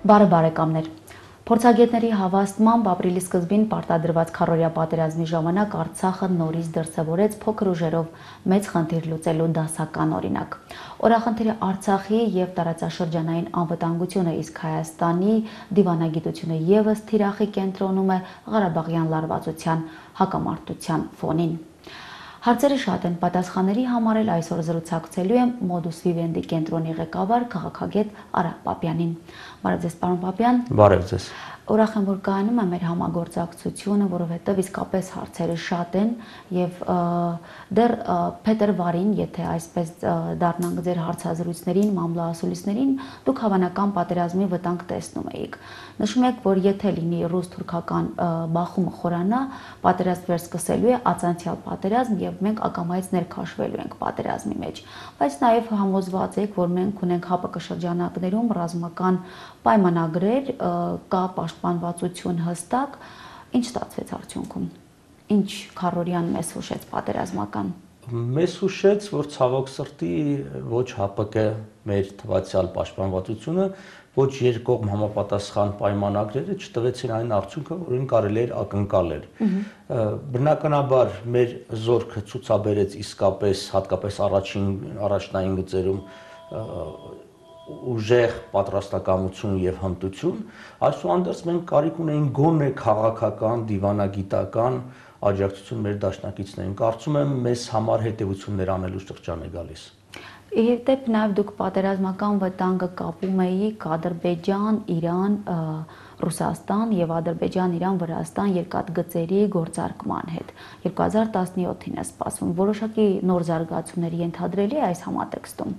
Բարև բարեկամներ։ Փորձագետների հավաստմամբ ապրիլի սկզբին պարտադրված քառօրյա պատերազմի ժամանակ Արցախը նորից դրսևորեց փոքր ուժերով մեծ խնդիր լուծելու դասական օրինակ։ Օրախնդիրը Արցախի եւ տարածաշրջանային անվտանգությունը, իսկ Հայաստանի դիվանագիտությունը եւս թիրախի կենտրոնում է Ղարաբաղյան լարվածության հակամարտության ֆոնին։ Հարցերը շատ են, պատասխանների համար էլ այսօր զրուցակցելու եմ Modus Vivendi կենտրոնի ղեկավար քաղաքագետ Արա Պապյանին։ Բարև ձեզ, պարոն Պապյան։ Բարև ձեզ։ Ուրախ եմ, որ կայանում է մեր համագործակցությունը, որովհետև իսկապես հարցերը շատ են եւ դեռ փետրվարին, եթե այսպես դառնանք ձեր հարցազրույցներին, մամլոասուլիսներին, դուք հավանական պատերազմի վտանգ տեսնում եք։ Նշում եք, որ եթե լինի ռուս-թուրքական բախումը խորանա, պատերազմ վերսկսելու է ածանցյալ պատերազմ եւ մենք ակամայից ներքաշվելու ենք պատերազմի մեջ։ Բայց նաեւ համոզված եք, որ մենք ունենք ՀԱՊԿ շրջանակներում ռազմական պայմանագրեր, կա պաշտպանվածություն հստակ, ինչ ստացվեց արդյունքում, ինչ քառօրյան մեզ հուշեց պատերազմական։ Մեզ հուշեց, որ ցավոք սրտի ոչ ՀԱՊԿ մեր թվացial պաշտպանվածությունը, ոչ երկկողմ համապատասխան պայմանագրերը չտվեցին այն արդյունքը, որին կարելի էր ակնկալել։ Բնականաբար մեր զորքը ցուցաբերեց իսկապես, հատկապես առաջնային գծերում ուժեղ պատրաստակամություն եւ հմտություն, այսուհանդերձ մենք կարիք ունեինք գոնե քաղաքական, դիվանագիտական աջակցություն մեր դաշնակիցներին։ Կարծում եմ մեզ համար հետեւություններ անելու շրջան է գալիս։ Իհետև նաև դուք պատերազմական վտանգը կապում էիք Ադրբեջան, Իրան, Ռուսաստան եւ Ադրբեջան, Իրան, Վրաստան երկաթգծերի գործարկման հետ։ 2017-ին է սպասվում։ Որոշակի նոր զարգացումների ենթադրելի է այս համատեքստում։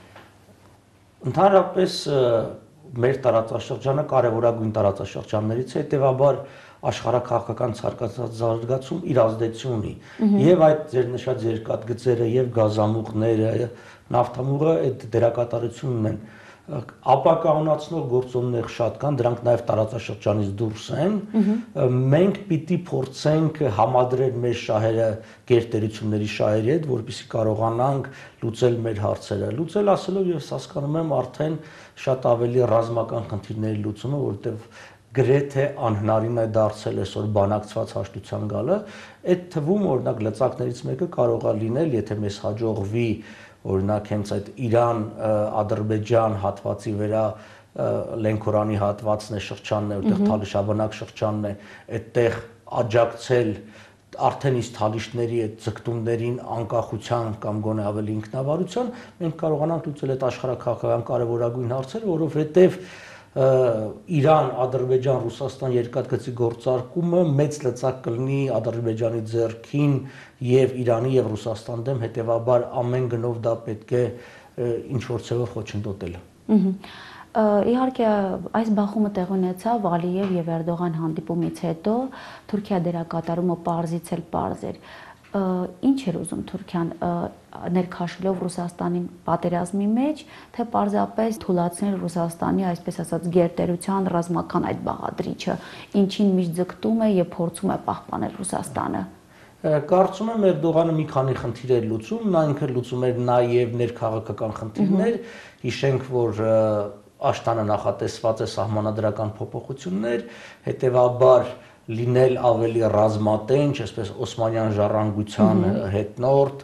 Ընդհանրապես մեր տարածաշրջանը կարևորագույն տարածաշրջաններից է, հետևաբար աշխարհակաղակական զարգացում իր ազդեցություն ունի։ Եվ այդ ձեր նշած երկաթգծերը եւ գազամուղները, նավթամուղը այդ դերակատարություն ունեն։ Ապականացնող գործոններ շատ կան, դրանք նաև տարածաշրջանից դուրս են։ Մենք պիտի փորձենք համադրել մեր շահերը գերտերությունների շահերի հետ, որպեսզի կարողանանք լուծել մեր հարցերը։ Լուծել ասելով ես հասկանում եմ արդեն շատ ավելի ռազմական խնդիրների լուծումը, որովհետև գրեթե անհնարին է դարձել այսօր բանակցված հաշտության գալը։ Այդ թվում օրինակ լծակներից մեկը կարող է լինել, եթե մեզ հաջողվի օրինակ հենց այդ Իրան-Ադրբեջան հատվածի վրա Լենքորանի հատվածն է, շրջանն է, որտեղ Թալիշաբնակ շրջանն է, այդտեղ աջակցել արդեն իսկ թալիշների այդ ձգտումներին անկախության կամ գոնե ավելի ինքնավարության, մենք կարողանանք լուծել այդ աշխարհակաղակական կարևորագույն հարցերը, որովհետև Իրան, Ադրբեջան, Ռուսաստան երկաթգծի գործարկումը մեծ լծակ կլինի Ադրբեջանի ձեռքին եւ Իրանի եւ Ռուսաստան դեմ, հետեւաբար ամեն գնով դա պետք է ինչ որ ցեվով խոչընդոտել։ Իհարկե այս բախումը տեղ ունեցավ Ալիև եւ Էրդողան հանդիպումից հետո, Թուրքիա դերակատարումը պարզից էլ պարզ էր։ Ինչ էր ուզում Թուրքիան ներքաշելով Ռուսաստանին պատերազմի մեջ, թե պարզապես թույլատրել Ռուսաստանի, այսպես ասած, գերտերության ռազմական այդ բաղադրիչը, ինչին միշտ ձգտում է եւ փորձում է պահպանել Ռուսաստանը։ Կարծում եմ Էրդողանը մի քանի խնդիր էր լուծում, նա ինքը լուծում էր նաեւ ներքաղաքական խնդիրներ, հիշենք, որ Աշտանը նախատեսված է սահմանադրական փոփոխություններ, հետեւաբար լինել ավելի ռազմատենչ, այսպես Օսմանյան ժառանգության հետնորդ,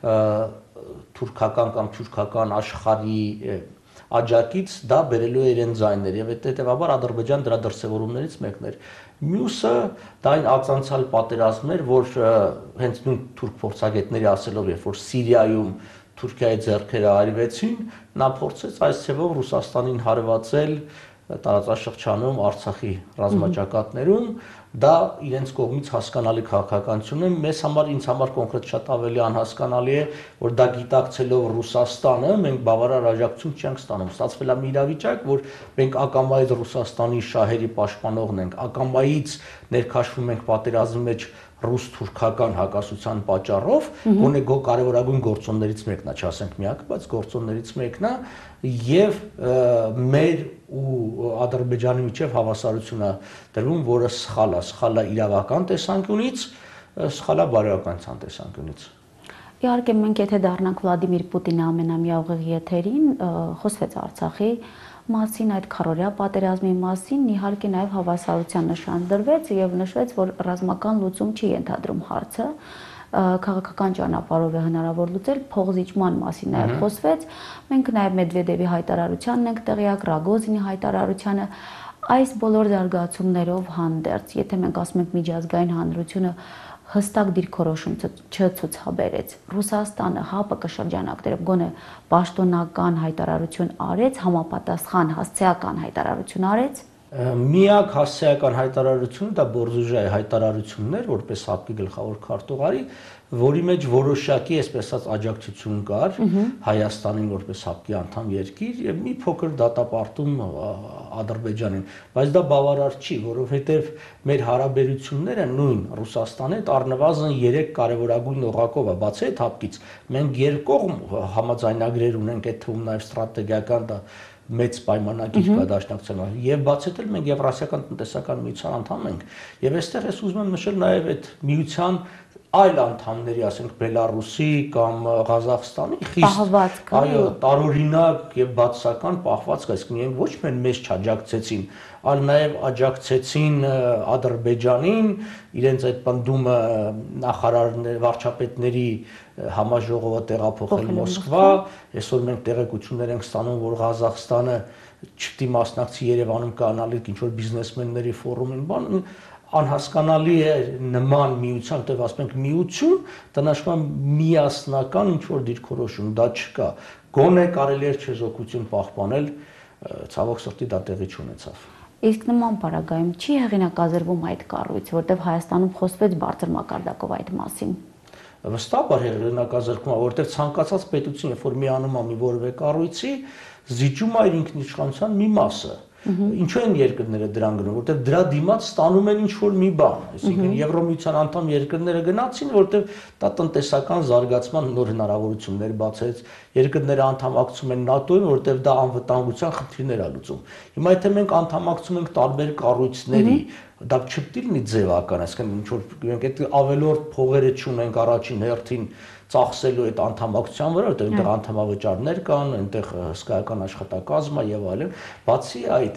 թուրքական կամ թուրքական աշխարհի աջակից դա բերելու է իրեն ձայներ եւ հետեւաբար Ադրբեջան դրա դրսեւորումներից մեկն էր։ Մյուսը դա այն ածանցյալ պատերազմներ, որ հենց նույն թուրք փորձագետների ասելով, երբ որ Սիրիայում Թուրքիայի ձեռքերը այրվեցին, նա փորձեց այս ցևով Ռուսաստանին հարվածել տարածաշրջանում Արցախի ռազմաճակատներում, դա իրենց կողմից հասկանալի քաղաքականություն է, մեզ համար ինձ համար կոնկրետ շատ ավելի անհասկանալի է, որ դա գիտակցելով Ռուսաստանը մենք բավարար աջակցություն չենք ստանում։ Ստացվել է մի իրավիճակ, որ մենք ակամայից Ռուսաստանի շահերի պաշտպանողն ենք, ակամայից ներքաշվում ենք պատերազմի մեջ ռուս-թուրքական հակասության պատճառով, գոնե կարևորագույն գործոններից մեկն է, չասենք միակը, բայց գործոններից մեկն է, եւ մեր ու Ադրբեջանի միջև հավասարություն է դրվում, որը սխալ է իրավական տեսանկյունից, սխալ է բարոյական տեսանկյունից։ Իհարկե մենք եթե դառնանք Վլադիմիր Պուտինի ամենամյա ուղիղ եթերին, խոսվեց Արցախի մասին, այդ քառօրյա պատերազմի մասին իհարկե նաև հավասարության նշան դրվեց եւ նշվեց, որ ռազմական լուծում չի ենթադրում հարցը, քաղաքական ճանապարհով է հնարավոր լուծել, փողզիջման մասին նաև խոսվեց, մենք նաև Մեդվեդևի հայտարարությանն ենք տեղյակ, Ռագոզինի հայտարարությանը, այս բոլոր զարգացումներով հանդերձ, եթե մենք ասում ենք միջազգային հանրությունը հստակ դիրքորոշում չցուցաբերեց, Ռուսաստանը ՀԱՊԿ շրջանակներով գոնե պաշտոնական հայտարարություն արեց, համապատասխան հասցեական հայտարարություն արեց։ Միակ հասցեական հայտարարությունը դա Բորզուժայի հայտարարությունն էր, որպես ՀԱՊԿ-ի գլխավոր քարտուղարի, որի մեջ որոշակի, այսպես ասած, աջակցություն կար Հայաստանին որպես ՀԱՊԿ-ի անդամ երկիր եւ մի փոքր դատապարտում Ադրբեջանին, բայց դա բավարար չի, որովհետեւ մեր հարաբերությունները նույն Ռուսաստանի հետ առնվազն 3 կարևորագույն օղակով է, բացի այդ ՀԱՊԿ-ից մենք երկկողմ համաձայնագրեր ունենք, այդ թվում նաեւ ստրատեգիական դա մեծ պայմանագիր կա դաշնակցության եւ բացի այդ մենք Եվրասիական տնտեսական միության անդամ ենք եւ այստեղ ես ուզում եմ նշել նաեւ այդ միության այլ անդամների, ասենք Բելարուսի կամ Ղազախստանի խիստ այո տարօրինակ եւ բացասական պահվածք, այսինքն իրենք ոչ միայն մեզ չաջակցեցին, այլ նաեւ աջակցեցին Ադրբեջանին, իրենց այդ պնդումը նախարարներ, վարչապետների համաժողովը տեղափոխել Մոսկվա, այսօր մենք տեղեկություններ ենք ստանում, որ Ղազախստանը չպիտի մասնակցի Երևանում կանալիք ինչ որ բիզնեսմենների ֆորումին, բան անհասկանալի է նման միության, որտեղ ասում ենք միություն, դա նշվում է միասնական ինչ որ դիրքորոշում, դա չկա։ Գոնե կարելի է չեզոքություն պահպանել, ցավոք սրտի դա տեղի չունեցավ։ Իսկ նման պարագայում չի հեղինակազրվում այդ կառույցը, որտեղ Հայաստանում խոսվեց բարձր մակարդակով այդ մասին։ Վստահաբար հեղինակազրկում է, որտեղ ցանկացած պետություն, երբ որ միանում է մի որևէ կառույցի, զիջում է իր ինքնիշխանության մի մասը։ Ինչու են երկրները դրան գնում, որտեղ դրա դիմաց ստանում են ինչ որ մի բան, այսինքն Եվրոմիության անդամ երկրները գնացին, որտեղ դա տնտեսական զարգացման նոր հնարավորություններ բացեց, երկրները անդամակցում են ՆԱՏՕ-ին, որտեղ դա անվտանգության խնդիրներ է լուծում։ Հիմա եթե մենք անդամակցում ենք տարբեր կառույցների, դա չպետք է լինի ձևական, այսինքն ինչ որ մենք այդ ավելորդ փողերը չունենք առաջին հերթին ծախսելու այդ անդամակցության վրա, որտեղ այնտեղ անդամավճարներ կան, այնտեղ հսկայական աշխատակազմ է եւ այլն, բացի այդ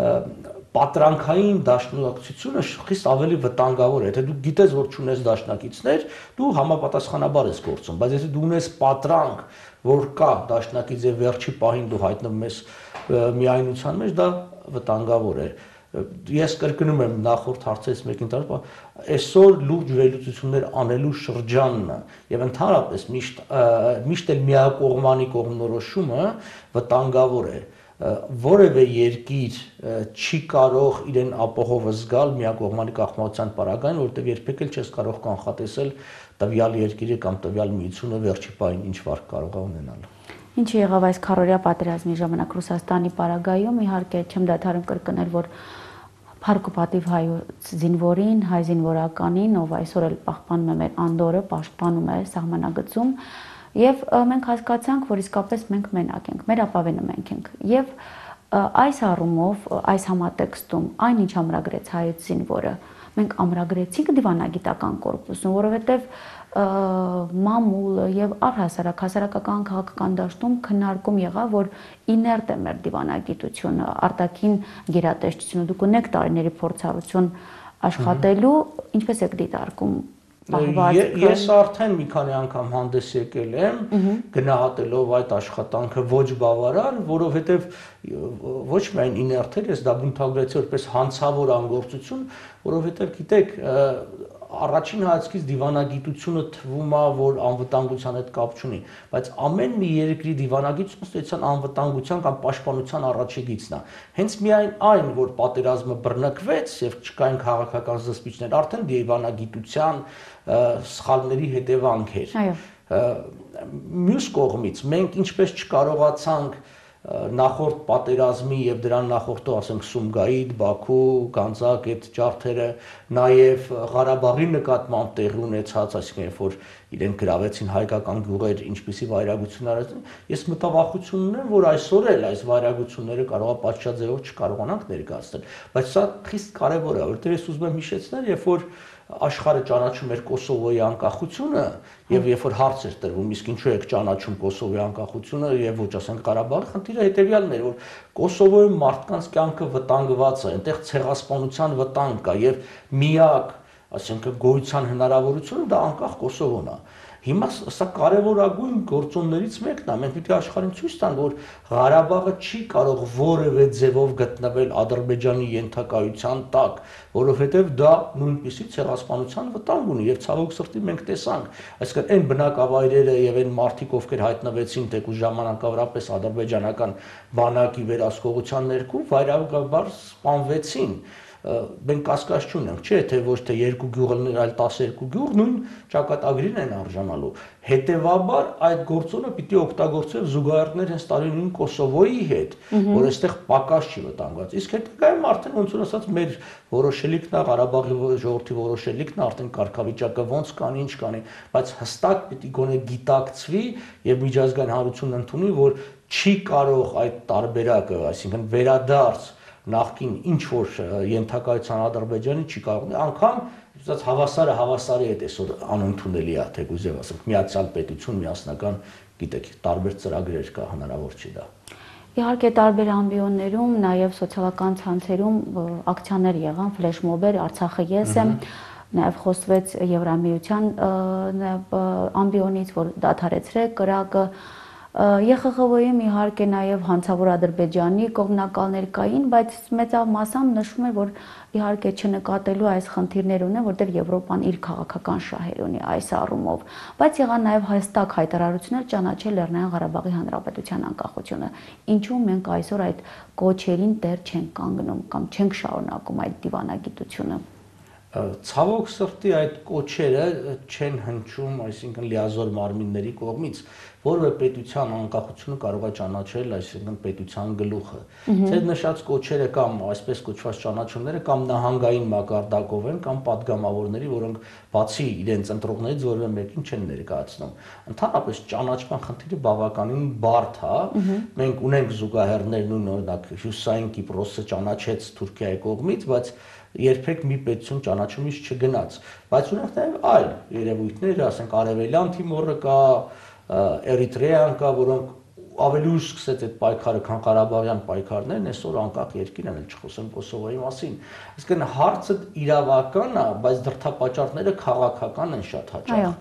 պատրանքային դաշնակցությունը խիստ ավելի վտանգավոր է, եթե դու գիտես, որ չունես դաշնակիցներ, դու համապատասխանաբար ես գործում, բայց եթե դու ունես պատրանք, որ կա դաշնակից եւ վերջի պահին դու հայտնվում ես միայնության մեջ, դա վտանգավոր է։ Ես կրկնում եմ նախորդ հարցերից մեկին տարի, այսօր լուրջ վերլուծություններ անելու շրջանն է եւ ընդհանրապես միշտ էլ միակողմանի կողմնորոշումը վտանգավոր է։ Որևէ երկիր չի կարող իրեն ապահովը զգալ միակողմանի կախվածության պարագային, որտեղ երբեք էլ չես կարող կանխատեսել տվյալ երկիրը կամ տվյալ միությունը վերջի պահին ինչ վարք կարող է ունենալ։ Ինչը եղավ այս քառօրյա պատերազմի ժամանակ Ռուսաստանի պարագայում, իհարկե չեմ դադարում կրկնել, որ Փառք-ու-պատիվ հայոց զինվորին, հայ զինվորականին, ով այսօր էլ պահպանում է մեր անդորը, պաշտպանում է սահմանագծում, եւ մենք հասկացանք, որ իսկապես մենք մենակ ենք, մեր ապավենը մենք ենք։ Եվ այս առումով, այս համատեքստում այնինչ ամրագրեց հայոց զինվորը, մենք ամրագրեցինք դիվանագիտական կորպուսում, որովհետեւ մամուլը եւ առհասարակ հասարակական քաղաքական դաշտում քննարկում եղավ, որ իներտ է մեր դիվանագիտությունը, արտաքին գերատեսչությունը, դուք ունեք տարիների փորձառություն աշխատելու, ինչպես եք դիտարկում պահվածքը։ Ես արդեն մի քանի անգամ հանդես եկել եմ, գնահատելով այդ աշխատանքը ոչ բավարար, որովհետեւ ոչ միայն իներտ էր, ես դա բնութագրեցի որպես հանցավոր անգործություն, որովհետեւ գիտեք, առաջին հայացքից դիվանագիտությունը թվում է, որ անվտանգության հետ կապ չունի, բայց ամեն մի երկրի դիվանագիտությունը ստեցան անվտանգության կամ պաշտպանության առաջեգիծն է։ Հենց միայն այն, որ պատերազմը բռնկվեց եւ չկային քաղաքական զսպիչներ, արդեն դիվանագիտության սխալների հետևանք էր։ Մյուս կողմից մենք ինչպես չկարողացանք նախորդ պատերազմի եւ դրան նախորդող, ասենք, Սումգայիթ, Բաքու, Գանձակ այդ ջարդերը, նաեւ Ղարաբաղի նկատմամբ տեղի ունեցած, այսինքն երբ որ իրենք գրավեցին հայկական գյուղեր, ինչպիսի վայրագություններ արեցին, ես մտավախություն ունեմ, որ այսօր էլ այս վայրագությունները կարող է պատշաճ չկարողանանք ներկայացնել, բայց սա խիստ կարեւոր է, որովհետեւ ես ուզում եմ հիշեցնել, երբ որ աշխարհը ճանաչում էր Կոսովոյի անկախությունը եւ երբ որ հարց էր տրվում, իսկ ինչու եք ճանաչում Կոսովոյի անկախությունը եւ ոչ ասենք Ղարաբաղի խնդիրը, խնդիրը հետեւյալն էր, որ Կոսովոյում մարդկանց կյանքը վտանգված է, այնտեղ ցեղասպանության վտանգ կա եւ միակ, այսինքն գոյության հնարավորությունը դա անկախ Կոսովոն է։ Հիմա սա կարևորագույն գործոններից մեկն է, մենք պիտի աշխարհին ցույց տանք, որ Ղարաբաղը չի կարող որևէ ձևով գտնվել Ադրբեջանի ենթակայության տակ, որովհետև դա նույնպիսի ցեղասպանության վտանգ ունի եւ ցավոք սրտի մենք տեսանք, այսինքն այն բնակավայրերը եւ այն մարդիկ, ովքեր հայտնվեցին թեկուզ ժամանակավորապես ադրբեջանական բանակի վերահսկողության ներքո, վայրագաբար սպանվեցին։ Մենք կասկած չունենք, չէ, թե ոչ թե երկու գյուղներ, այլ 12 գյուղ նույն ճակատագրին են արժանալու։ Հետևաբար այդ գործոնը պիտի օգտագործել զուգահեռներ հենց տարին Կոսովոյի հետ, որ այստեղ պակաս չի վտանգված։ Իսկ հետագայում արդեն ոնց որ ասած մեր որոշելիքն է, Ղարաբաղի ժողովրդի որոշելիքն է, արդեն կարգավիճակը ոնց կանի, ինչ կանի, բայց հստակ պիտի գոնե գիտակցվի եւ միջազգային հանրությունն ընդունի, որ չի կարող այդ տարբերակը, այսինքն վերադարձ նախքին ինչ որ ենթակայության Ադրբեջանի չի կարող անգամ ասած հավասարը հավասարի հետ այսօր անընդունելի է թեկուզ եւ ասենք միացյալ պետություն միասնական գիտեք տարբեր ծրագրեր կա հնարավոր չի դա Իհարկե տարբեր ամբիոններում նաև սոցիալական ցանցերում ակցիաներ եղան ֆլեշմոբեր Արցախը ես եմ նաև խոսվեց Եվրամիության ամբիոնից որ դադարեցրեք կրակը ԵԽԽՎ-ում իհարկե նաև հանցավոր Ադրբեջանի կողմնակալներ կային, բայց մեծավ մասամբ նշվում է, որ իհարկե չնկատելու այս խնդիրներ ունեն, որտեղ Եվրոպան իր քաղաքական շահեր ունի այս առումով, բայց եղան նաև հստակ հայտարարություններ ճանաչել Լեռնային Ղարաբաղի Հանրապետության անկախությունը։ Ինչու մենք այսօր այդ կոչերին դեռ չենք կանգնում կամ չենք շարունակում այդ դիվանագիտությունը։ Ցավոք սրտի այդ կոչերը չեն հնչում, այսինքն լիազոր մարմինների կողմից, որովհետև պետության անկախությունը կարող է ճանաչել, այսինքն պետության գլուխը։ Ձեր նշած կոչերը կամ այսպես կոչված ճանաչումները կամ նահանգային մակարդակով են կամ падգամավորների, որոնք բացի իրենց ընտրողներից որևէ մեկին չեն ներկայացնում։ Ընդհանրապես ճանաչման խնդիրը բավականին բարդ է։ Մենք ունենք զուգահեռներ, նույն օրինակ Հյուսիսային Կիպրոսը ճանաչեց Թուրքիայի կողմից, բայց երբեք մի պետություն ճանաչումից չգնաց, բայց ունենք նաև այլ երևույթներ, ասենք արևելյան Թիմորը կա, Էրիտրեան կա, որոնք ավելի ուշ սկսեց այդ պայքարը, քան Ղարաբաղյան պայքարներն, այսօր անկախ երկիր են, չխոսեմ Կոսովոյի մասին։ Այսինքն հարցը իրավական է, բայց դրդապատճառները քաղաքական են շատ հաճախ։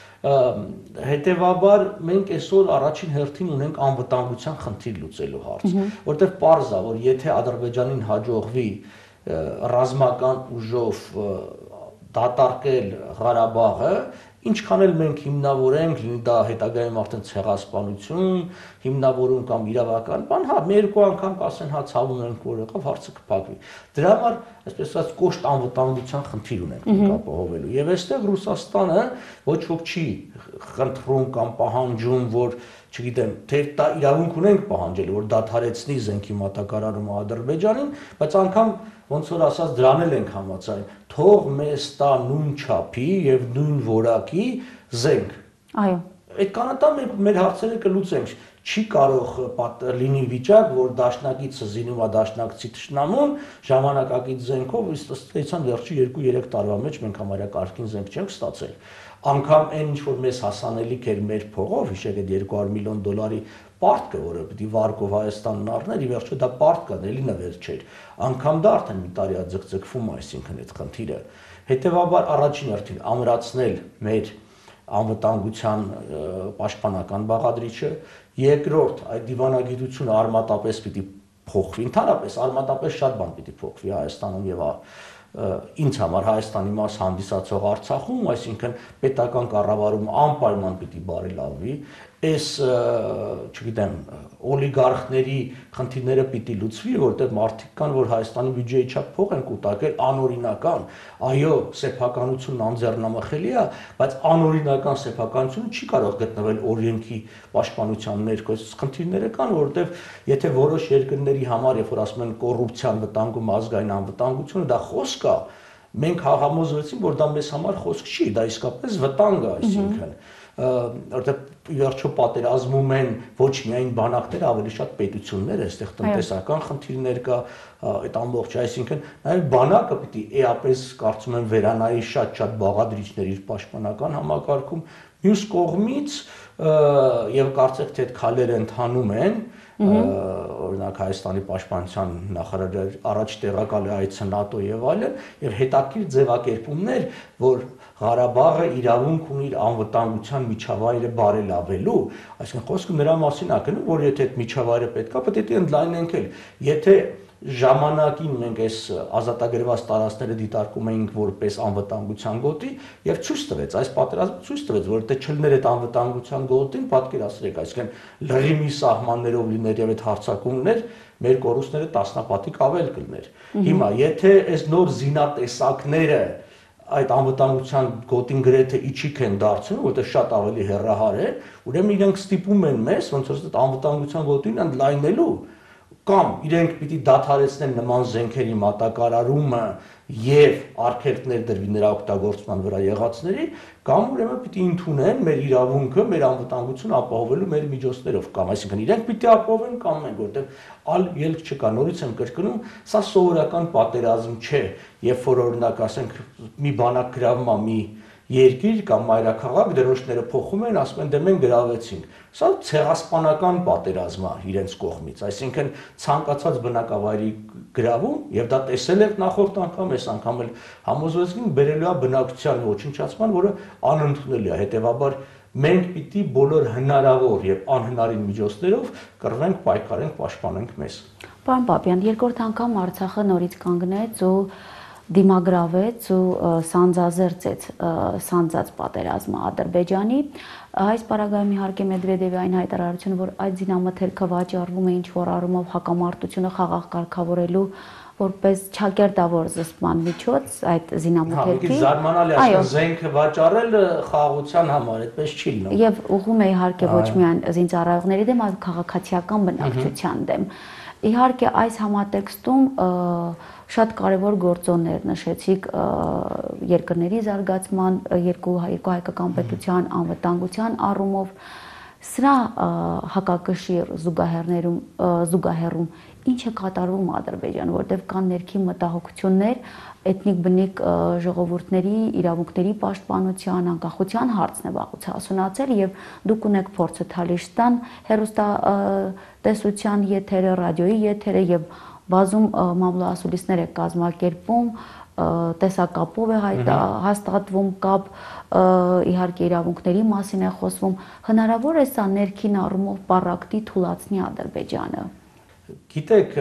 Հետևաբար մենք այսօր առաջին հերթին ունենք անվտանգության խնդիր լուծելու հարց, որտեղ պարզ է, որ եթե Ադրբեջանին հաջողվի ռազմական ուժով դատարկել Ղարաբաղը, ինչքան էլ մենք հիմնավորենք, լինի դա հետագայում արդեն ցեղասպանություն, հիմնավորում կամ իրավական բան, հա, մի երկու անգամ կասեն, հա, ցավում ենք, որ եղավ, հարցը կփակվի։ Դրա համար, այսպես ասած, կոշտ անվտանգության խնդիր ունենք ապահովելու։ Եվ այստեղ Ռուսաստանը ոչ ոք չի խնդրում կամ պահանջում, որ չգիտեմ, թե դա իրավունք ունենք պահանջել, որ դադարեցնի զենքի մատակարարումը Ադրբեջանին, բայց անգամ ոնց որ ասած դրան էլ ենք համաձայն, թող մեզ տա նույն չափի եւ նույն որակի զենք։ Այո։ Այդ կանատա մենք մեր հարցերը կլուծենք։ Չի կարող լինի վիճակ, որ դաշնակիցը զինում է դաշնակցի թշնամուն, ժամանակակից զենքով, իսկ ըստ վերջի 2-3 տարվա մեջ մենք համարյա կարգին զենք չենք ստացել։ Անկամ այն ինչ որ մեզ հասանելիք էր մեր փողով, հիշեք այդ $200 միլիոն պարտքը, որը պիտի վարկով Հայաստանն առներ, ի վերջո դա պարտք է, էլի նվեր չէր։ Անկամ դա արդեն մի տարի է ձգձգվում, այսինքն այդ խնդիրը։ Հետևաբար առաջին հերթին ամրացնել մեր անվտանգության պաշտպանական բաղադրիչը, երկրորդ այդ դիվանագիտությունը արմատապես պիտի փոխվի, ընդհանրապես արմատապես շատ բան պիտի փոխվի Հայաստանում եւ ինձ համար Հայաստանի մաս հանդիսացող Արցախում, այսինքն պետական կառավարումը անպայման պիտի բարելավվի, այս չգիտեմ, օլիգարխների խնդիրները պիտի լուծվի, որտեղ մարդիկ կան, որ Հայաստանի բյուջեի չափ փող են կուտակել անօրինական, այո, սեփականությունն անձեռնամխելի է, բայց անօրինական սեփականությունը չի կարող գտնվել օրենքի պաշտպանության ներքո, այս խնդիրները կան, որտեղ եթե որոշ երկրների համար, երբ որ ասում են կոռուպցիան վտանգում ազգային անվտանգությունը, դա խոսք է, մենք համոզվեցինք, որ դա մեզ համար խոսք չի, դա իսկապես վտանգ է, այսինքն որտեղ վերջո պատերազմում են ոչ միայն բանակները, ավելի շատ պետություններ, այստեղ տնտեսական խնդիրներ կա, այդ ամբողջը, այսինքն նաև բանակը պիտի էապես կարծում եմ վերանայի շատ բաղադրիչներ իր պաշտպանական համակարգում, մյուս կողմից եւ կարծեք թե այդ քալերը ընթանում են, օրինակ Հայաստանի պաշտպանության նախարարի առաջ տեղակալ է այցը ՆԱՏՕ եւ այլն, եւ հետաքրքիր ձևակերպումներ, որ Ղարաբաղը իրավունք ունի իր անվտանգության միջավայրը բարելավելու, այսինքն խոսքը նրա մասին է գնում, որ եթե այդ միջավայրը պետքա, պետք է ընդլայնենք էլ, եթե ժամանակին մենք այս ազատագրված տարածքները դիտարկում էինք որպես անվտանգության գոտի եւ ցույց տվեց այս պատերազմը ցույց տվեց որ եթե չլներ այդ անվտանգության գոտին պատկերացրեք այսինքն լրիմի սահմաններով լիներ եւ այդ հարձակումներ մեր կորուստները տասնապատիկ ավել կլներ հիմա եթե այս նոր զինատեսակները այդ անվտանգության գոտին գրեթե իջիկ են դարձնում, որտեղ շատ ավելի հեռահար է, ուրեմն իրենք ստիպում են մեզ ոնց որ այդ անվտանգության գոտին ընդլայնելու կամ իրենք պիտի դադարեցնեն նման զենքերի մատակարարումը եւ արգելքներ դրվի նրա օգտագործման վրա եղածների, կամ ուրեմն պիտի ընդունեն մեր իրավունքը, մեր անվտանգությունը ապահովելու մեր միջոցներով, կամ այսինքն իրենք պիտի ապահովեն կամ մենք, որտեղ ալ ելք չկա, նորից եմ կրկնում, սա սովորական պատերազմ չէ, երբ որ օրինակ ասենք մի բանակ գրավում է մի երկիր կամ մայրաքաղաք դրոշները փոխում են, ասում են դե մենք գրավեցինք։ Սա ցեղասպանական պատերազմ է իրենց կողմից, այսինքն ցանկացած բնակավայրի գրավում եւ դա տեսել եք նախորդ անգամ, այս անգամ էլ համոզվեցինք բերելու է բնակչության ոչնչացման, որը անընդունելի է, հետեւաբար մենք պիտի բոլոր հնարավոր եւ անհնարին միջոցներով կռվենք, պայքարենք, պաշտպանենք մեզ։ Պարոն Պապյան, երկրորդ անգամ Արցախը նորից կանգնեց ու դիմագրավեց ու սանձազերծեց սանձած պատերազմը Ադրբեջանի այս պարագայում իհարկե Մեդվեդևի այն հայտարարությունը որ այդ զինամթերքը վաճառվում է ինչ որ առումով հակամարտությունը խաղաղ կարգավորելու որպես ճակերտավոր զսպման միջոց այդ զինամթերքի զարմանալի է զենքը վաճառել խաղաղության համար այդպես չի լինում եւ ուղղում է իհարկե ոչ միայն զինծառայողների դեմ այլ քաղաքացիական բնակչության դեմ իհարկե այս համատեքստում շատ կարևոր գործոններ նշեցիք երկրների զարգացման, երկու հայկական պետության անվտանգության առումով, սրա հակակշիռ զուգահեռում ինչ է կատարվում Ադրբեջան, որտեղ կան ներքին մտահոգություններ, էթնիկ բնիկ ժողովուրդների իրավունքների պաշտպանության, անկախության հարցն է վաղուց հասունացել եւ դուք ունեք փորձը Թալիշստան հեռուստատեսության եթերը, ռադիոյի եթերը եւ բազում մամլոասուլիսներ է կազմակերպում, տեսակապով է հաստատվում կապ, իհարկե իրավունքների մասին է խոսվում, հնարավոր է սա ներքին առումով պարակտի թուլացնի Ադրբեջանը։ Գիտեք,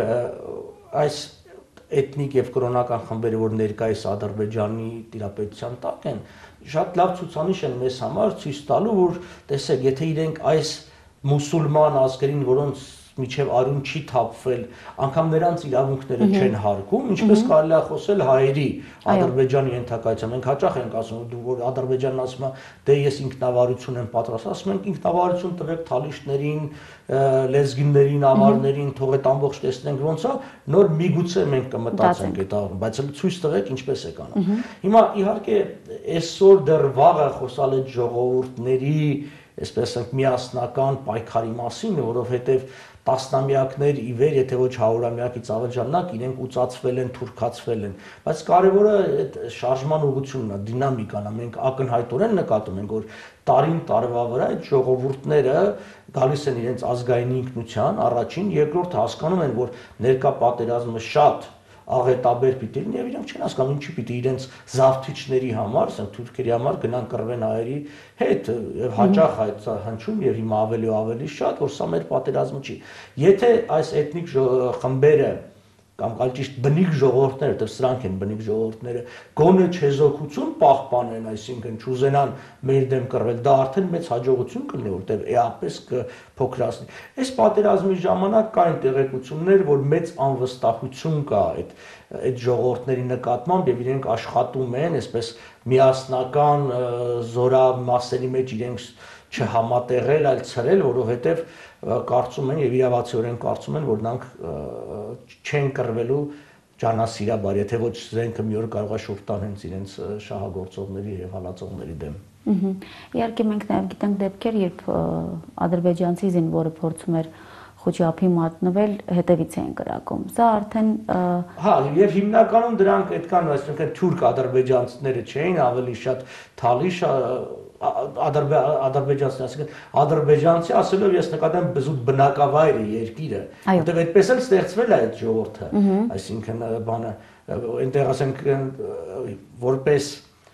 այս էթնիկ եւ կրոնական խմբերը, որ ներկայիս Ադրբեջանի տիրապետության տակ են, շատ լավ ցուցանիշ են մեզ համար ցույց տալու, որ տեսեք, եթե իրենք այս մուսուլման ազգերին, որոնց միջև արյուն չի թափվել, անգամ նրանց իրավունքները չեն հարգում, ինչպես կարելի է խոսել հայերի Ադրբեջանի ենթակայության։ Մենք հաճախ ենք ասում, որ Ադրբեջանն ասում է, դե ես ինքնավարություն եմ պատրաստ, ասում ենք ինքնավարություն տվեք թալիշներին, լեզգիններին, ավարներին, թող այդ ամբողջ տեսնենք ոնց է, նոր միգուցե մենք կմտածենք այդ առում, բայց ցույց տվեք ինչպես է կանում։ Հիմա իհարկե այսօր դեռ վաղ է խոսալ այդ ժողովուրդների այսպես ասենք միասնական պայքարի մասին, որովհետև տասնամյակներ ի վեր, եթե ոչ հարյուրամյակից ավել ժամանակ իրենք ուծացվել են, թուրքացվել են, բայց կարևորը այդ շարժման ուղղությունն է, դինամիկան է, մենք ակնհայտորեն նկատում ենք, որ տարին տարվա վրա այդ ժողովուրդները գալիս են իրենց ազգային ինքնության, առաջին, երկրորդ հասկանում են, որ ներկա պատերազմը շատ աղետաբեր պիտի լինի եւ իրենք չեն հասկանում ինչի պիտի իրենց զավթիչների համար, ասենք թուրքերի համար գնան կռվեն հայերի հետ եւ հաճախ այդ հնչում եւ հիմա ավելի ու ավելի շատ որ սա մեր պատերազմը չի։ Եթե այս էթնիկ խմբերը կամ կալ ճիշտ բնիկ ժողովուրդները, դեռ սրանք են բնիկ ժողովուրդները, գոնե չեզոքություն պահպանեն, այսինքն չուզենան մեր դեմ կռվել, դա արդեն մեծ հաջողություն կլինի, որտեղ էապես կփոքրացնի։ Այս պատերազմի ժամանակ կային տեղեկություններ, որ մեծ անվստահություն կա այդ ժողովուրդների նկատմամբ եւ իրենք աշխատում են, այսպես միասնական զորամասերի մեջ իրենք չհամատեղել, այլ ցրել, որովհետեւ կարծում են եւ իրավացիորեն կարծում են, որ նրանք չեն կռվելու ջանասիրաբար, եթե ոչ զենքը մի օր կարող է շուտ տան հենց իրենց շահագործողների եւ հալածողների դեմ։ Իհարկե մենք նաեւ գիտենք դեպքեր, երբ ադրբեջանցի զինվորը փորձում էր Խոչապի մատնվել, հետևից էին կրակում։ Սա արդեն հա, եւ հիմնականում դրանք այդքան, այսինքն թուրք ադրբեջանցիները չէին, ավելի շատ թալիշ ադրբեջանցի, ասենք ադրբեջանցի ասելով ես նկատեմ բզուտ բնակավայր է երկիրը, որտեղ այդպես էլ ստեղծվել է այդ ժողովուրդը, այսինքն բանը այնտեղ ասենք որպես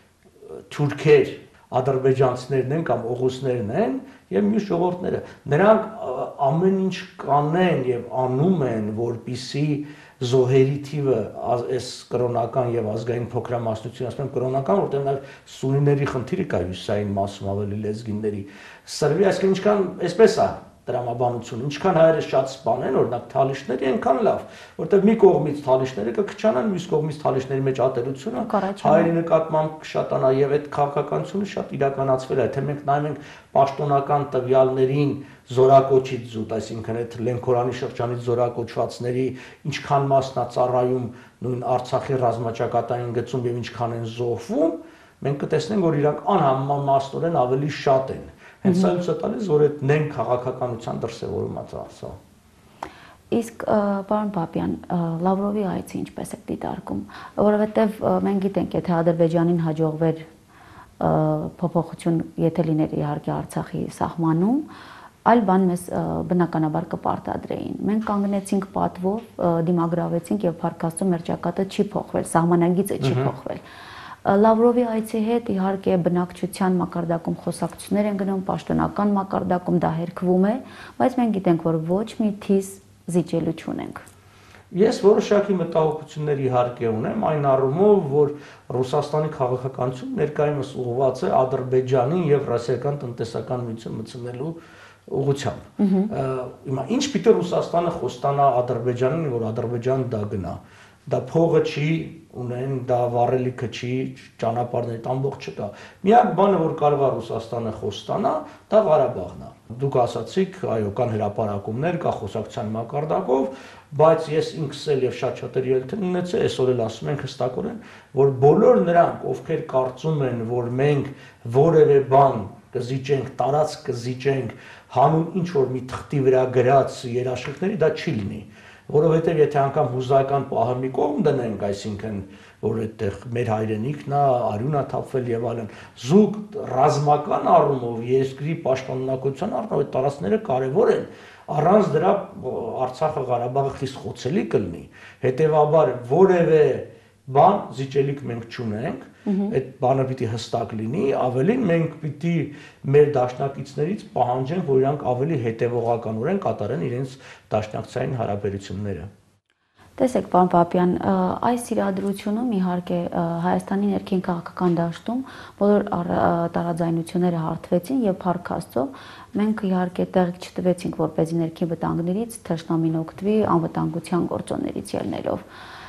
թուրքեր ադրբեջանցիներն են կամ օղուսներն են եւ մյուս ժողովուրդները նրանք ամեն ինչ կանեն եւ անում են որպիսի զոհերի թիվը այս կրոնական եւ ազգային փոքրամասնություն ասում եմ կրոնական որտեղ նաեւ սունիների խնդիրը կա հյուսային մասում ավելի լեզգիների սրվի այսինքն ինչքան այսպես է տրամաբանություն ինչքան հայերը շատ սպանեն օրինակ թալիշների այնքան լավ որտեղ մի կողմից թալիշները կքչանան մյուս կողմից թալիշների մեջ ատելությունը հայերի նկատմամբ կշատանա եւ այդ քաղաքականությունը շատ իրականացվել է թե մենք նայում ենք պաշտոնական տվյալներին զորակոչից զուտ այսինքն այդ Լենքորանի շրջանից զորակոչվածների ինչքան մասնա ծառայում նույն Արցախի ռազմաճակատային գծում եւ ինչքան են զոհվում մենք կտեսնենք որ իրանք անհամեմատորեն ավելի շատ են Հենց սա ցույց է տալիս, որ այդ նեն քաղաքականության դրսևորումն է սա։ Իսկ պարոն Պապյան, Լավրովի այցը ինչպես եք դիտարկում, որովհետև մենք գիտենք, եթե Ադրբեջանին հաջողվեր փոփոխություն, եթե լիներ իհարկե Արցախի սահմանում, այլ բան մեզ բնականաբար կպարտադրեին։ Մենք կանգնեցինք պատվով, դիմագրավեցինք եւ փառքաստու մեր ճակատը չի փոխվել, սահմանագիծը չի փոխվել։ Լավրովի այցի հետ իհարկե բնակչության մակարդակում խոսակցություններ են գնում, պաշտոնական մակարդակում դա հերքվում է, բայց մենք գիտենք, որ ոչ մի թիզ զիջելու չունենք։ Ես որոշակի մտահոգություններ իհարկե ունեմ այն առումով, որ Ռուսաստանի քաղաքականություն ներկայումս ուղղված է Ադրբեջանին եւ ռուսական տնտեսական միություն մտցնելու ուղղությամբ։ Հիմա ինչ պիտի Ռուսաստանը խոստանա Ադրբեջանին, որ Ադրբեջանը դա գնա։ Դա փողը չի ունեն, դա վառելիքը չի, ճանապարհների ամբողջ չկա։ Միակ բանը, որ կարող է Ռուսաստանը խոստանա, դա Ղարաբաղն է։ Դուք ասացիք, այո, կան հրապարակումներ, կա խոսակցության մակարդակով, բայց ես ինքս էլ եւ շատ-շատերի ելույթ ունեցա, այսօր էլ ասում ենք հստակորեն, որ բոլոր նրանք, ովքեր կարծում են, որ մենք որևէ բան կզիջենք, տարածք կզիջենք, հանուն ինչ որ մի թղթի վրա գրած երաշխիքների, դա չի լինի։ Որովհետև եթե անգամ հուզական պահը մի կողմ դնենք, այսինքն որ այդտեղ մեր հայրենիքն է, արյուն է թափվել եւ այլն, զուգ ռազմական առումով երկրի պաշտպանունակության առումով այդ տարածքները կարեւոր են, առանց դրա Արցախը, Ղարաբաղը խիստ խոցելի կլինի։ Հետևաբար որևէ բան զիջելիք մենք չունենք, այդ բանը պիտի հստակ լինի, ավելին մենք պիտի մեր դաշնակիցներից պահանջենք, որ իրանք ավելի հետևողականորեն կատարեն իրենց դաշնակցային հարաբերությունները։ Տեսեք, պարոն Պապյան, այս իրադրությունում իհարկե Հայաստանի ներքին քաղաքական դաշտում բոլոր տարաձայնությունները հարթվեցին եւ փառք Աստծո մենք իհարկե տեղիք չտվեցինք, որպեսզի ներքին վտանգներից թշնամին օգտվի անվտանգության գործոններից ելնելով։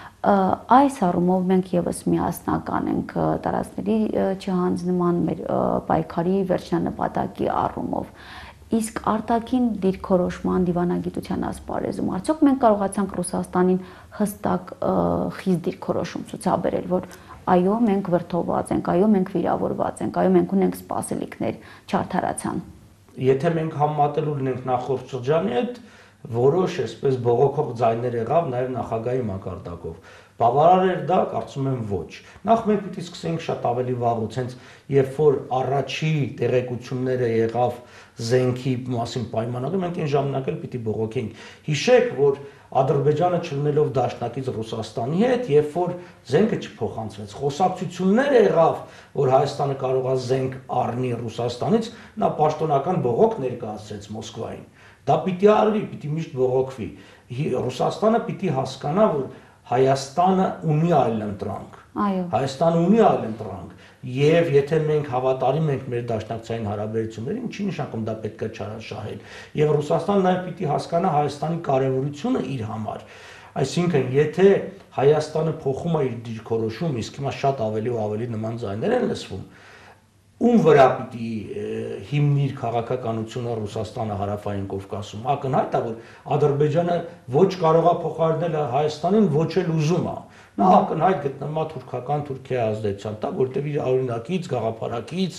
Այս առումով մենք եւս միասնական ենք տարածքների չհանձնման մեր պայքարի վերջնանպատակի առումով։ Իսկ արտաքին դիրքորոշման դիվանագիտության ասպարեզում արդյոք մենք կարողացանք Ռուսաստանին հստակ խիստ դիրքորոշում ցուցաբերել, որ այո, մենք վրդովված ենք, այո, մենք վիրավորված ենք, այո, մենք ունենք սպասելիքներ, չարդարացան։ Եթե մենք համատելու լինենք նախորդ շրջանի հետ, որոշ այսպես բողոքող ձայներ եղավ նաև նախագահի մակարդակով։ Բավարար էր դա, կարծում եմ ոչ։ Նախ մենք պիտի սկսենք շատ ավելի վաղուց, հենց երբ որ առաջի տեղեկությունները եղավ զենքի մասին պայմանագրում, մենք այն ժամանակ էլ պիտի բողոքենք։ Հիշեք, որ Ադրբեջանը չլինելով դաշնակից Ռուսաստանի հետ, երբ որ զենքը չփոխանցվեց, խոսակցություններ եղավ, որ Հայաստանը կարող է զենք առնի Ռուսաստանից, նա պաշտոնական բողոք ներկայացրեց Մոսկվային։ Դա պիտի արվի, պիտի միշտ բողոքվի։ Ռուսաստանը պիտի հասկանա, որ Հայաստանը ունի այլընտրանք։ Այո։ Հայաստանը ունի այլընտրանք, եւ եթե մենք հավատարիմ ենք մեր դաշնակցային հարաբերություններին, չի նշանակում դա պետք է չարաշահել։ Եվ Ռուսաստանը նաեւ պիտի հասկանա Հայաստանի կարեւորությունը իր համար։ Այսինքն, եթե Հայաստանը փոխում է իր դիրքորոշում, իսկ հիմա շատ ավելի ու ավելի նման ձայներ են լսվում, ում վրա պիտի հիմնի իր քաղաքականությունը Ռուսաստանը հարավային Կովկասում։ Ակնհայտ է, որ Ադրբեջանը ոչ կարող է փոխարինել Հայաստանին, ոչ էլ ուզում է։ Նա ակնհայտ գտնվում է թուրքական Թուրքիայի ազդեցության տակ, որտեղ իր օրինակից, գաղափարակից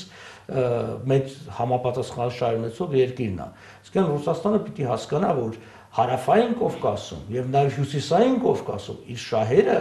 մեծ համապատասխան շարունակող երկիրն է։ Իսկ Ռուսաստանը պիտի հասկանա, որ հարավային Կովկասում եւ նաեւ հյուսիսային Կովկասում իր շահերը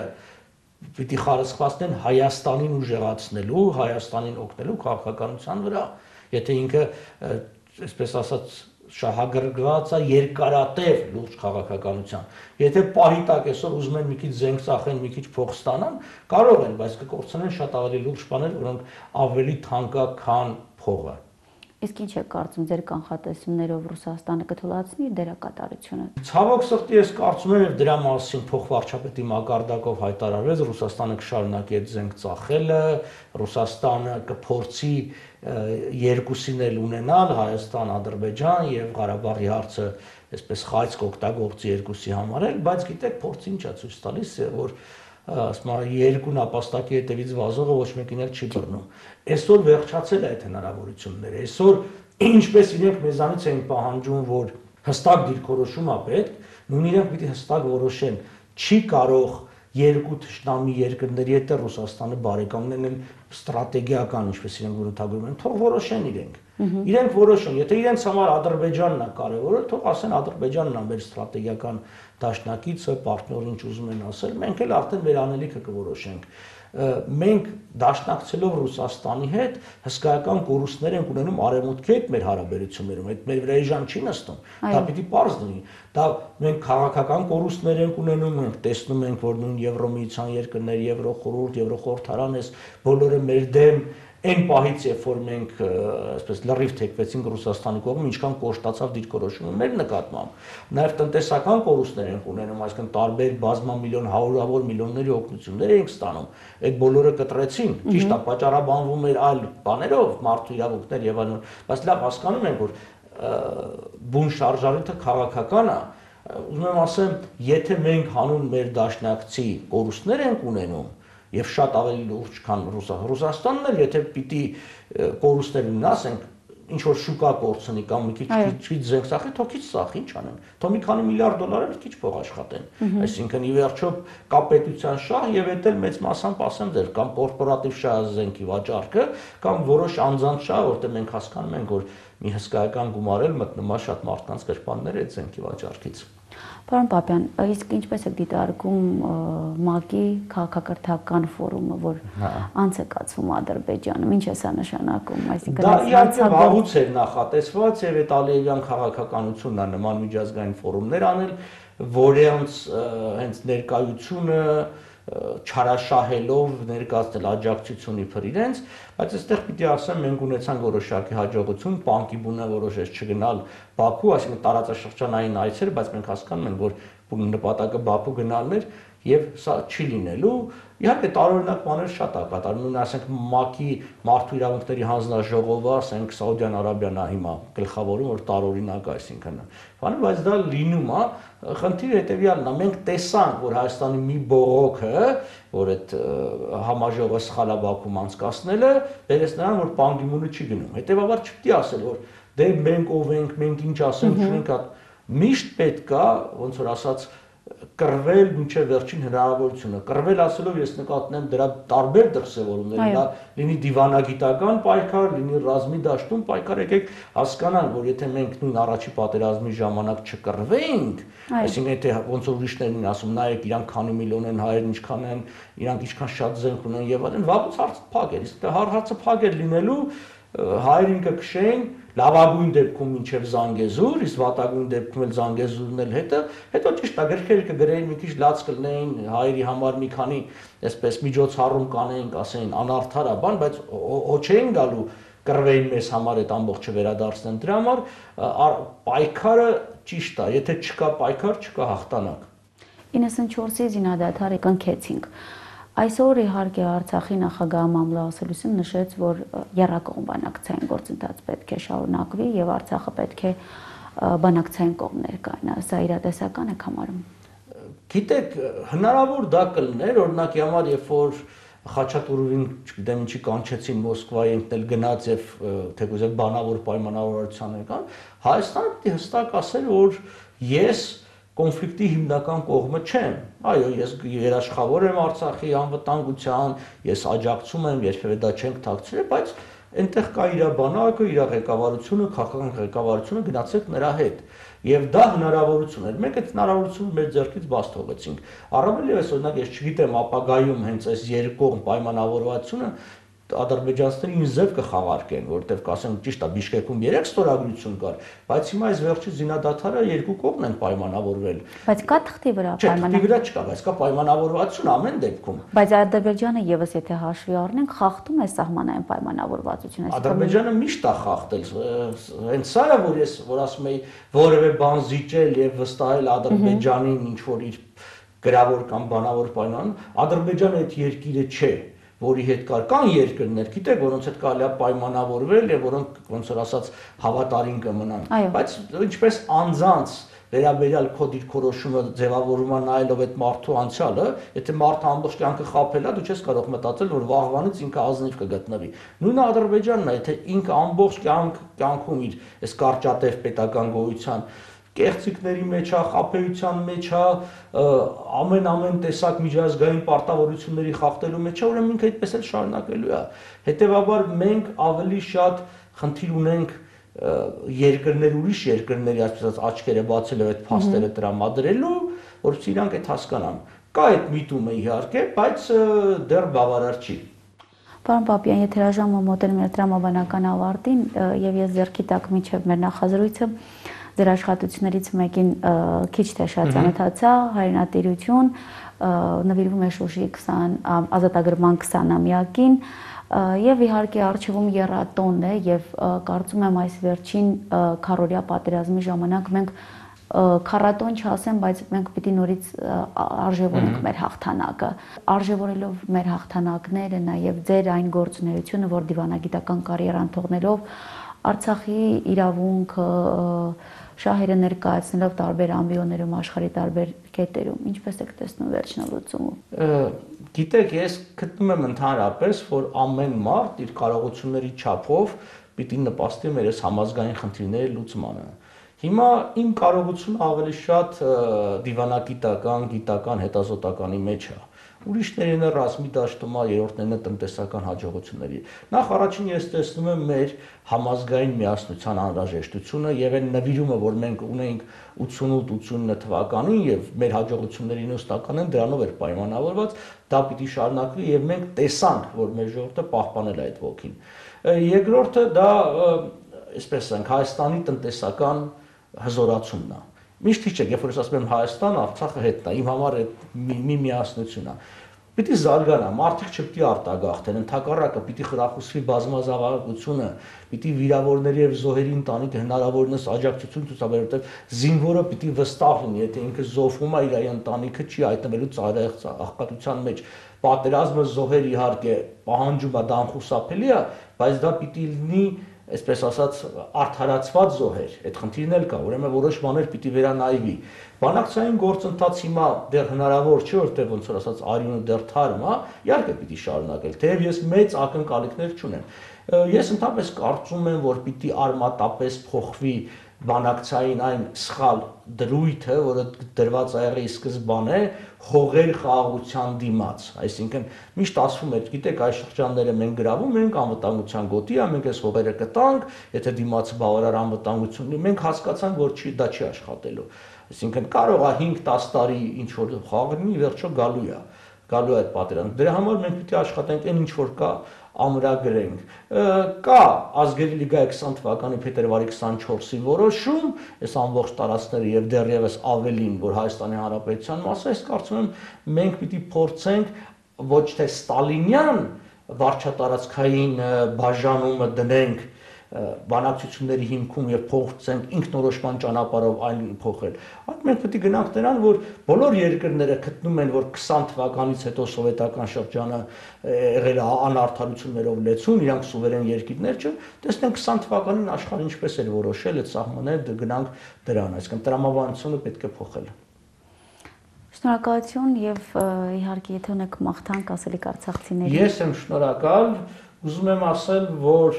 պիտի խարսխվածնեն Հայաստանին ուժեղացնելու, Հայաստանին օգնելու քաղաքականության վրա։ Եթե ինքը այսպես ասած շահագրգռված է երկարատև լուրջ քաղաքականության։ Եթե պահի տակ այսօր ուզում են մի քիչ զենք ծախեն, մի քիչ փող ստանան, կարող են, բայց կկորցնեն շատ ավելի լուրջ բաներ, որոնք ավելի թանկ է, քան փողը։ Իսկ ինչ է կարծում ձեր կանխատեսումներով Ռուսաստանը կթույլատնի դերակատարությունը։ Ցավոք սրտի ես կարծում եմ, եւ դրա մասին փոխվարչապետի մակարդակով հայտարարվեց, Ռուսաստանը կշարունակի այդ զենք ծախելը, Ռուսաստանը կփորձի երկուսին էլ ունենալ Հայաստան, Ադրբեջան եւ Ղարաբաղի հարցը այսպես խայծ կօգտագործի երկուսի համար էլ, բայց գիտեք, փորձը ինչ է ցույց տալիս, որ ասма երկու նապաստակի հետևից վազողը ոչ մեկին էլ չի բռնում։ Այսօր վերջացել է այդ հնարավորությունները։ Այսօր ինչպես իրենք մեզանից են պահանջում, որ հստակ դիրքորոշում է պետք, նույն իրենք պիտի հստակ որոշեն, չի կարող երկու թշնամի երկրների հետ Ռուսաստանը բարեկամ լինել ստրատեգիական, ինչպես իրենք որոշում են, թող որոշեն իրենք։ Իրենք որոշեն, եթե իրենց համար Ադրբեջանն է կարևորը, թող ասեն Ադրբեջանն է մեր ստրատեգիական դաշնակիցը, պարտնյորը, ինչ ուզում են ասել, մենք էլ արդեն մեր անելիքը կորոշենք։ Մենք դաշնակցելով Ռուսաստանի հետ հսկայական կորուստներ ենք ունենում արևմուտքի հետ մեր հարաբերություններում, այդ մեր վրա էժան չի նստում, դա պիտի պարզ լինի, դա մենք քաղաքական կորուստներ ենք ունենում, մենք տեսնում ենք, որ նույն Եվրոմիության երկրներ, Եվրոխորհուրդ, Եվրոխորհրդարան էս բոլորը մեր դեմ այն պահից, երբ որ մենք այսպես լրիվ թեքվեցինք Ռուսաստանի կողմը, ինչքան կոշտացավ դիրքորոշումը մեր նկատմամբ։ Նաև տնտեսական կորուստներ ենք ունենում, այսինքն տարբեր բազմամիլիոն, հարյուրավոր միլիոնների օգնություններ ենք ստանում։ Այդ բոլորը կտրեցին, ճիշտ է, պատճառաբանվում էր այլ բաներով, մարդու իրավունքներ եւ այլն, բայց լավ հասկանում ենք, որ բուն շարժարիթը քաղաքական է։ Ուզում եմ ասեմ, եթե մենք հանուն մեր դաշնակցի կորուստներ ենք ունենում, եւ շատ ավելի լուրջ, քան Ռուսաստանն էլ, եթե պիտի կորուստներ ունենա, ասենք, ինչ որ շուկա կորցնի կամ մի քիչ զենք ծախի, թող քիչ ծախի, ինչ անեն։ Թող մի քանի միլիարդ դոլար էլ քիչ փող աշխատեն։ Այսինքն ի վերջո կա պետության շահ եւ էդ էլ մեծ մասամբ ասեմ դեր կամ կորպորատիվ շահ զենքի վաճառքը կամ որոշ անձանց շահ, որտեղ մենք հասկանում ենք, որ մի հսկայական գումար էլ մտնում է շատ մարդկանց գրպաններ այդ զենքի վաճառքից։ Պարոն Պապյան, իսկ ինչպես եք դիտարկում ՄԱԿ-ի քաղաքակրթական ֆորումը, որ անց է կացվում Ադրբեջանում, ինչ է սա նշանակում, այսինքն դա իհարկե վաղուց էր նախատեսված եւ այդ Ալիևյան քաղաքականությունն է նման միջազգային ֆորումներ անել, որոնց հենց ներկայությունը չարաշահելով ներկայացնել աջակցություն իբր իրենց, բայց այստեղ պիտի ասեմ, մենք ունեցանք որոշակի հաջողություն, Պան Գի Մունը որոշեց չգնալ Բաքու, այսինքն տարածաշրջանային այցեր, բայց մենք հասկանում ենք, որ նպատակը Բաքու գնալն էր եւ սա չի լինելու։ Իհարկե տարօրինակ բաներ շատ է կատարվում, նույն ասենք ՄԱԿ-ի մարդու իրավունքների հանձնաժողովը, ասենք Սաուդյան Արաբիան է հիմա գլխավորում, որ տարօրինակ է, այսինքն բանը, բայց դա լինում է, խնդիրը հետեւյալն է, մենք տեսանք, որ Հայաստանի մի բողոքը, որ այդ համաժողովը սխալ է Բաքվում անցկացնելը, դերես նրան, որ Պան Գի Մունը չի գնում։ Հետեւաբար չպետք է ասել, որ դե մենք ով ենք, մենք ինչ ասենք, չունենք, միշտ պետք է, ոնց որ ասած կռվել մինչև վերջին հնարավորությունը։ Կռվել ասելով ես նկատում եմ դրա տարբեր դրսևորումներ, դա լինի դիվանագիտական պայքար, լինի ռազմի դաշտում պայքար, եկեք հասկանանք, որ եթե մենք նույն առաջի պատերազմի ժամանակ չկռվեինք, այսինքն եթե ոնց որ ուրիշներն են ասում, նայեք իրանք քանի միլիոն են հայերն ինչքան են, իրանք ինչքան շատ զենք ունեն եւ այլն, վաղուց հարցը փակ էր, իսկ հարցը փակ էր լինելու, հայերին կքշեին լավագույն դեպքում մինչև Զանգեզուր, իսկ վատագույն դեպքում էլ Զանգեզուրն էլ հետո ճիշտ է գրքերը կգրեին մի քիչ լաց կլինեին հայերի համար մի քանի այսպես միջոցառում կանեին, ասեին անարդար է բան, բայց օ չէին գալու կռվեին մեզ համար այդ ամբողջը վերադարձնեն։ Դրա համար պայքարը ճիշտ է, եթե չկա պայքար, չկա հաղթանակ։ 94-ի զինադադարը կնքեցինք։ Այսօր իհարկե Արցախի նախագահ Մամլո Ասելյուսին նշեց, որ եռակողմ բանակցային գործընթաց պետք է շարունակվի եւ Արցախը պետք է բանակցային կողմներ կայանա։ Սա իրատեսական է համարում։ Գիտեք, հնարավոր դա կլներ, օրինակի համար, երբ որ Խաչատուրովին, չգիտեմ ինչի կանչեցին Մոսկվայի ընկնել գնաց եւ թեկուզ բանավոր պայմանավորվածություններ կան, Հայաստանը պիտի հստակ ասել, որ ես կոնֆլիկտի հիմնական կողմը չեմ։ Այո, ես երաշխավոր եմ Արցախի անվտանգության, ես աջակցում եմ, երբևէ դա չենք թաքցրել, բայց այնտեղ կա իր բանակը, իր ղեկավարությունը, քաղաքական ղեկավարությունը, գնացեք նրա հետ։ Եվ դա հնարավորություն էր։ Մենք այդ հնարավորությունը մեր ձեռքից բաց թողեցինք։ Առավել ևս, օրինակ, ես չգիտեմ ապագայում հենց այս երկկողմ պայմանավորվածությունը ադրբեջանցիները ինձ ձև կխաղարկեն, որովհետև կասեն ճիշտ է, Բիշկեկում 3 ստորագրություն կար, բայց հիմա այս վերջի զինադադարը երկու կողմն են պայմանավորվել։ Բայց կա թղթի վրա Չէ, թղթի վրա չկա, բայց կա պայմանավորվածություն ամեն դեպքում։ Բայց Ադրբեջանը եւս եթե հաշվի առնենք, խախտում է սահմանային պայմանավորվածությունը։ Ադրբեջանը միշտ է խախտել։ Հենց սա է, որ ասում էի, որևէ բան զիջել եւ վստահել Ադրբեջանին ինչ որ իր գրավոր կամ բանավոր պայման, Ադրբեջանը այդ երկիրը չէ, որի հետ կան երկրներ, գիտեք, որոնց հետ կարելի է պայմանավորվել եւ որոնք ոնց որ ասած հավատարիմ կմնան, բայց ինչպես անձանց վերաբերյալ քո դիրքորոշումը ձևավորումը նայելով այդ մարդու անցյալը, եթե մարդը ամբողջ կյանքը խաբել է, դու չես կարող մտածել, որ վաղվանից ինքը ազնիվ կգտնվի։ Նույնը Ադրբեջանն է, եթե ինքը ամբողջ կյանքում իր այս կարճատև պետական գոյության կեղծիքների մեջ է, խաբեության մեջ է, ամեն տեսակ միջազգային պարտավորությունների խախտելու մեջ է, ուրեմն ինքը այդպես էլ շարունակելու է։ Հետևաբար մենք ավելի շատ խնդիր ունենք երկրներ ուրիշ երկրների այսպես աչքերը բացելով այդ փաստերը տրամադրելու, որովհետեւ իրանք այդ հասկանան։ Կա այդ միտումը իհարկե, բայց դեռ բավարար չի։ Պարոն Պապյան, եթե հրաժարումը մոտենում է տրամաբանական ավարտին եւ ես ձեռքի տակ միջև մեր նախազրույցը ձեր աշխատություններից մեկին քիչ թե շատ ծանոթացա, հայրենատիրություն, նվիրվում է Շուշիի 20 ազատագրման 20-ամյակին եւ իհարկե արխիվում եռատոն է եւ կարծում եմ այս վերջին քառորյա պատերազմի ժամանակ մենք քառատոն չասեմ, բայց մենք պիտի նորից արժևորենք մեր հաղթանակը։ Արժևորելով մեր հաղթանակները, նաեւ ձեր այն գործունեությունը, որ դիվանագիտական կարիերան թողնելով Արցախի իրավունքը շահերը ներկայացնելով տարբեր ամբիոններում աշխարհի տարբեր կետերում, ինչպես եք տեսնում վերջնալուծումը։ Գիտեք, ես գտնում եմ ընդհանրապես, որ ամեն մարդ իր կարողությունների չափով պիտի նպաստի մեր այս համազգային խնդիրների լուծմանը։ Հիմա իմ կարողությունը ավելի շատ դիվանագիտական, գիտական, հետազոտականի մեջ է։ Ուրիշներն էլ ռազմի դաշտում է, երրորդներն էլ տնտեսական հաջողությունների։ Նախ առաջին ես տեսնում եմ մեր համազգային միասնության անհրաժեշտությունը եւ այն նվիրումը, որ մենք ունենք 88-89 թվականին եւ մեր հաջողությունների նստական են դրանով էր պայմանավորված, դա պիտի շարունակվի եւ մենք տեսանք, որ մեր ժողովուրդը պահպանել է այդ ոգին։ Երկրորդը դա այսպես ասենք Հայաստանի տնտեսական հզորացումն է։ Միշտ չէ, երբ որ ես ասում եմ Հայաստան, Արցախը հետն է, իմ համար մի միասնություն է։ Պիտի զարգանա, մարդիկ չպիտի արտագաղթեն, ընդհակառակը պիտի խրախուսվի բազմազավակությունը, պիտի վիրավորների եւ զոհերի ընտանիքը հնարավորինս աջակցություն ցուցաբերի, որտեղ զինվորը պիտի վստահ լինի, եթե ինքը զոհվում է, իր ընտանիքը չի հայտնվելու աղքատության մեջ։ Պատերազմը զոհեր իհարկե պահանջում է, դա անխուսափելի է, բայց դա պիտի լինի այսպես ասած արդարացված զոհեր, այդ խնդիրն էլ կա, ուրեմն որոշ բաներ պիտի վերանայվի։ Բանակցային գործընթաց հիմա դեռ հնարավոր չէ, որտեղ ոնց որ ասած արյունը դեռ թարմ է, իհարկե պիտի շարունակել, թեև ես մեծ ակնկալիքներ չունեմ։ Ես ընդհանրապես կարծում եմ, որ պիտի արմատապես փոխվի բանակցային այն սխալ դրույթը, որը դրված ա եղել սկզբանե հողեր խաղաղության դիմաց, այսինքն միշտ ասվում էր, գիտեք, այս շրջանները մենք գրավում ենք անվտանգության գոտի, մենք այս հողերը կտանք, եթե դիմացը բավարար անվտանգություն ունի, մենք հասկացանք, որ դա չի աշխատելու։ Այսինքն կարող է 5-10 տարի ինչ որ խաղաղի վերջո գալու է այդ պատերազմը։ Դրա համար մենք պիտի աշխատենք այն ինչ որ կա ամրագրենք։ Կա ազգերի լիգայի 20 թվականի փետրվարի 24-ի որոշում, այս ամբողջ տարածքները եւ դեռևս ավելին, որ Հայաստանի Հանրապետության մասը, ես կարծում եմ մենք պիտի փորձենք ոչ թե ստալինյան վարչատարածքային բաժանումը դնենք բանակցությունների հիմքում եւ փոխենք ինքնորոշման ճանապարհով այն փոխել։ Այդ մենք պետք է գնանք նրան, որ բոլոր երկրները գտնում են, որ 20 թվականից հետո սովետական շրջանը եղել է անարդարություններով լեցուն, իրանք սուվերեն երկիրներ չեն, տեսնենք 20 թվականին աշխարհը ինչպես էր որոշել այդ սահմանները, գնանք դրան, այսինքն տրամաբանությունը պետք է փոխել։ Շնորհակալություն եւ իհարկե եթե ունեք մաղթանք ասելիք արցախցիների։ Ես եմ շնորհակալ, ուզում եմ ասել, որ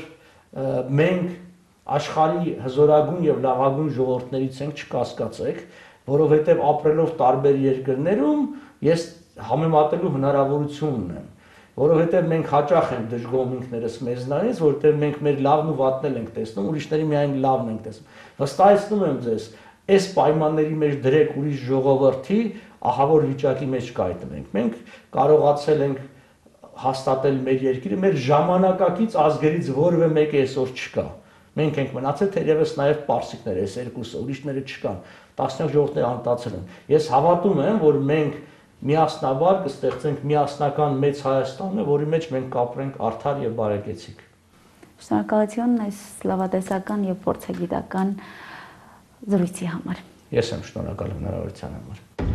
մենք աշխարհի հզորագույն եւ լավագույն ժողովուրդներից ենք, չկասկածեք, որովհետեւ ապրելով տարբեր երկրներում ես համեմատելու հնարավորություն ունեմ, որովհետեւ մենք հաճախ ենք դժգոհում ինքներս մեզնից, որովհետեւ մենք մեր լավն ու վատն էլ ենք տեսնում, ուրիշների միայն լավն ենք տեսնում։ Վստահեցնում եմ ձեզ, այս պայմանների մեջ դրեք ուրիշ ժողովրդի ահավոր վիճակի մեջ կայտնվենք։ Մենք կարողացել ենք հաստատել մեր երկիրը, մեր ժամանակակից ազգերից որևէ մեկը այսօր չկա։ Մենք ենք մնացել, թերևս նաև պարսիկներ, այս երկուսը, ուրիշները չկան։ Տասնյակ ժողովուրդներ անտացել են։ Ես հավատում եմ, որ մենք միասնաբար կստեղծենք միասնական մեծ Հայաստանը, որի մեջ մենք կապրենք արդար եւ բարեկեցիկ։ Շնորհակալություն այս լավատեսական եւ փորձագիտական զրույցի համար։ Ես եմ շնորհակալ հնարավորության համար։